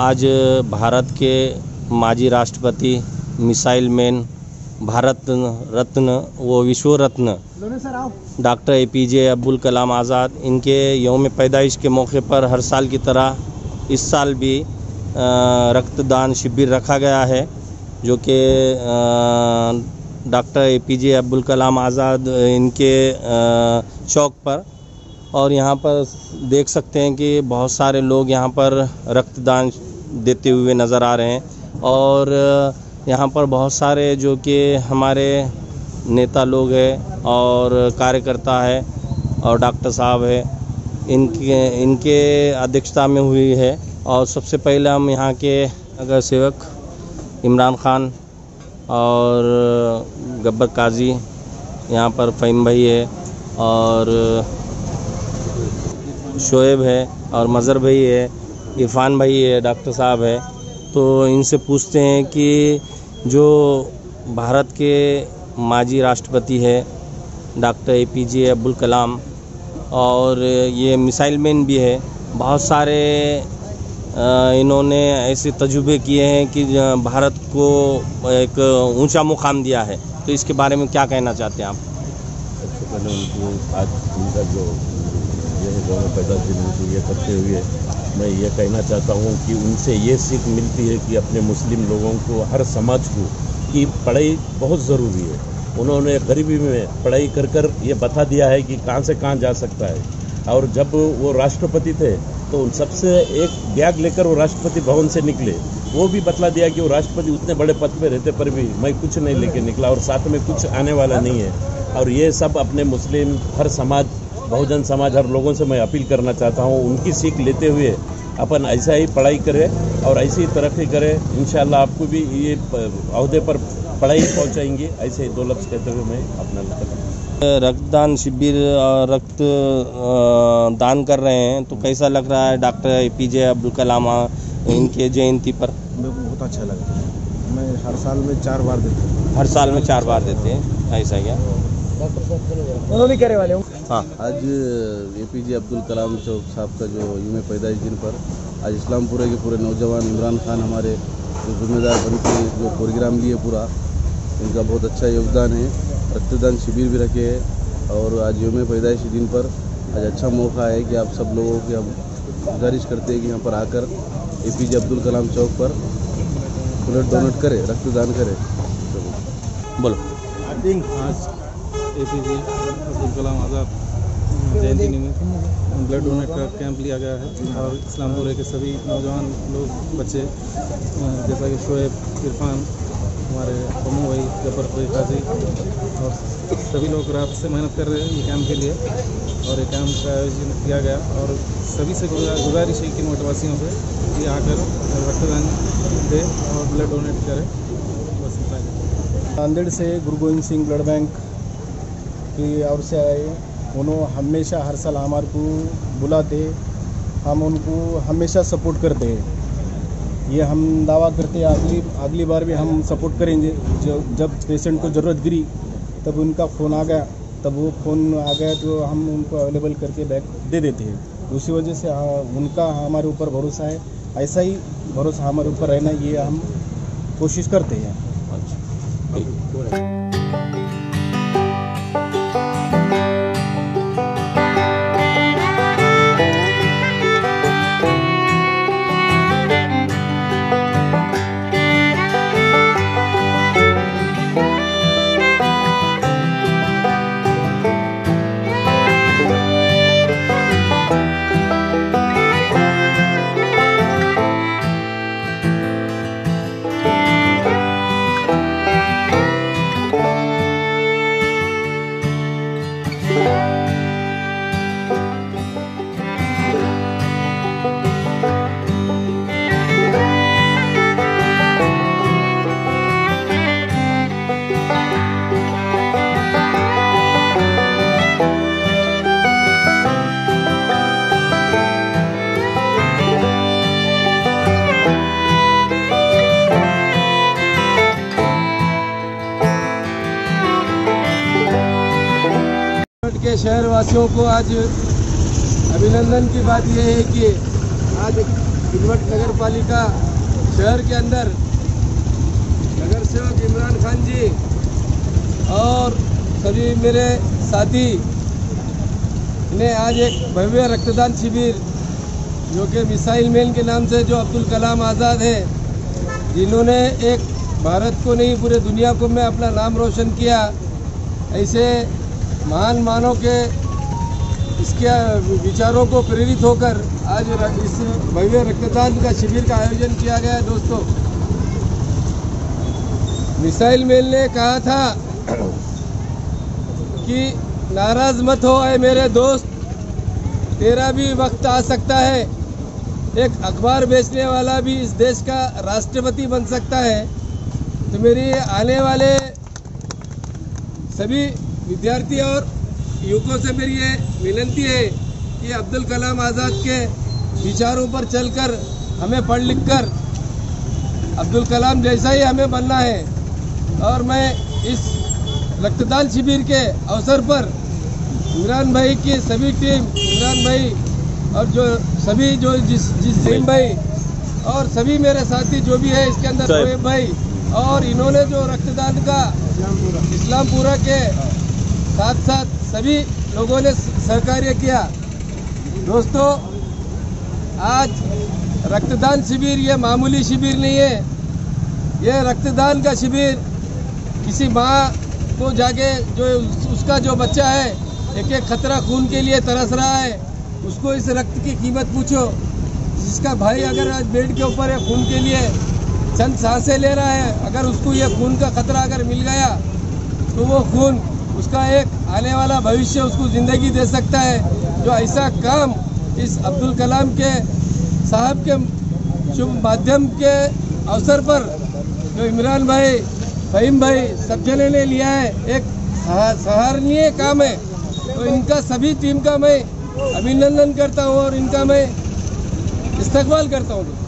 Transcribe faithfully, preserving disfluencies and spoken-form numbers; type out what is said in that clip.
आज भारत के माजी राष्ट्रपति, मिसाइल मैन, भारत रत्न व विश्व रत्न doctor A P J Abdul Kalam Azad, इनके यौम पैदाइश के मौके पर हर साल की तरह इस साल भी रक्तदान शिविर रखा गया है, जो कि doctor A P J Abdul Kalam Azad इनके चौक पर। और यहाँ पर देख सकते हैं कि बहुत सारे लोग यहाँ पर रक्तदान देते हुए नज़र आ रहे हैं। और यहाँ पर बहुत सारे जो कि हमारे नेता लोग हैं और कार्यकर्ता है और डॉक्टर साहब है, इनके इनके अध्यक्षता में हुई है। और सबसे पहले हम यहाँ के नगर सेवक इमरान खान और गब्बर काजी, यहाँ पर फ़हीम भाई है और शोएब है और मज़हर भाई है, इरफान भाई है, डॉक्टर साहब है। तो इनसे पूछते हैं कि जो भारत के माजी राष्ट्रपति है doctor A P J Abdul Kalam, और ये मिसाइल मैन भी है, बहुत सारे इन्होंने ऐसे तजुर्बे किए हैं कि भारत को एक ऊंचा मुकाम दिया है। तो इसके बारे में क्या कहना चाहते हैं आप? सबसे पहले उनको आज उनका जो ये यौम पैदाइश दिन उनको ये करते हुए मैं ये कहना चाहता हूँ कि उनसे ये सीख मिलती है कि अपने मुस्लिम लोगों को, हर समाज को, कि पढ़ाई बहुत ज़रूरी है। उन्होंने गरीबी में पढ़ाई कर कर ये बता दिया है कि कहाँ से कहाँ जा सकता है। और जब वो राष्ट्रपति थे तो उन सबसे एक बैग लेकर वो राष्ट्रपति भवन से निकले, वो भी बतला दिया कि वो राष्ट्रपति उतने बड़े पद पे रहते पर भी मैं कुछ नहीं लेके निकला और साथ में कुछ आने वाला नहीं है। और ये सब अपने मुस्लिम, हर समाज, बहुजन समाज, हर लोगों से मैं अपील करना चाहता हूँ, उनकी सीख लेते हुए अपन ऐसा ही पढ़ाई करें और ऐसी ही तरक्की करें। इंशाल्लाह आपको भी ये अहदे पर पढ़ाई पहुँचाएंगे। ऐसे दो लफ्ज़ कहते हुए मैं अपना रक्तदान शिविर और रक्त दान कर रहे हैं, तो कैसा लग रहा है doctor A P J Abdul Kalam इनके जयंती पर? मेरे को बहुत अच्छा लगा। मैं हर साल में चार बार देता हूँ। हर साल में चार बार देते हैं, ऐसा क्या? उन्होंने करे वाले हूँ। हाँ, आज ए पी जे अब्दुल कलाम साहब का जो यौम पैदाइश दिन पर आज इस्लामपुरे के पूरे नौजवान, इमरान खान हमारे जो जिम्मेदार बन के जो प्रोग्राम लिए पूरा, इनका बहुत अच्छा योगदान है। रक्तदान शिविर भी रखे हैं और आज यौम पैदाइश दिन पर आज अच्छा मौका है कि आप सब लोगों की हम गुजारिश करते हैं कि यहाँ पर आकर ए पी जे अब्दुल कलाम चौक पर ब्लड डोनेट करें, रक्तदान करें। बोलो। आज ए पी जे अब्दुल कलाम आज़ाद जयंती निमित्त ब्लड डोनेट का कैंप लिया गया है और इस्लामपुरे के सभी नौजवान लोग, बच्चे, जैसा कि शोएब, इरफान, हमारे पमू भाई, गब्बर भाई, काजी और सभी लोग रात से मेहनत कर रहे हैं ये कैंप के लिए। और ये कैंप का आयोजन किया गया और सभी से गुजारिश है कि मोटवासियों से ये आकर रक्तदान दे और ब्लड डोनेट करें। बस इतना ही। नांदेड़ से गुरु गोविंद सिंह ब्लड बैंक की ओर से आए, उन्होंने हमेशा हर साल हमारे को बुलाते, हम उनको हमेशा सपोर्ट करते हैं। ये हम दावा करते हैं अगली अगली बार भी हम सपोर्ट करेंगे। जो जब पेशेंट को ज़रूरत गिरी तब उनका फ़ोन आ गया, तब वो फ़ोन आ गया तो हम उनको अवेलेबल करके बैग दे देते हैं। उसी वजह से उनका हमारे ऊपर भरोसा है, ऐसा ही भरोसा हमारे ऊपर रहना, ये हम कोशिश करते हैं। के शहरवासियों को आज अभिनंदन की बात यह है कि आज खिदमत नगर पालिका शहर के अंदर नगर सेवक इमरान खान जी और सभी मेरे साथी ने आज एक भव्य रक्तदान शिविर जो कि मिसाइल मैन के नाम से जो अब्दुल कलाम आज़ाद है, जिन्होंने एक भारत को नहीं पूरे दुनिया को में अपना नाम रोशन किया, ऐसे महान मानव के इसके विचारों को प्रेरित होकर आज इस भव्य रक्तदान का शिविर का आयोजन किया गया है। दोस्तों, मिसाइल मैन ने कहा था कि नाराज मत हो ऐ मेरे दोस्त, तेरा भी वक्त आ सकता है। एक अखबार बेचने वाला भी इस देश का राष्ट्रपति बन सकता है। तो मेरी आने वाले सभी विद्यार्थी और युवकों से मेरी ये विनती है कि अब्दुल कलाम आज़ाद के विचारों पर चलकर हमें पढ़ लिख कर अब्दुल कलाम जैसा ही हमें बनना है। और मैं इस रक्तदान शिविर के अवसर पर इमरान भाई की सभी टीम, इमरान भाई और जो सभी जो जिस जिस टीम भाई और सभी मेरे साथी जो भी है इसके अंदर शोएब भाई और इन्होंने जो रक्तदान का इस्लामपुरा के साथ साथ सभी लोगों ने सहकार्य किया। दोस्तों, आज रक्तदान शिविर ये मामूली शिविर नहीं है। ये रक्तदान का शिविर किसी माँ को जाके जो उसका जो बच्चा है एक एक खतरा खून के लिए तरस रहा है, उसको इस रक्त की कीमत पूछो। जिसका भाई अगर आज बेड के ऊपर है खून के लिए चंद सांसें ले रहा है, अगर उसको ये खून का खतरा अगर मिल गया तो वो खून उसका एक आने वाला भविष्य उसको ज़िंदगी दे सकता है। जो ऐसा काम इस अब्दुल कलाम के साहब के शुभ माध्यम के अवसर पर जो इमरान भाई, फहीम भाई सब जने ने लिया है, एक सराहनीय काम है। तो इनका सभी टीम का मैं अभिनंदन करता हूँ और इनका मैं इस्तकबाल करता हूँ।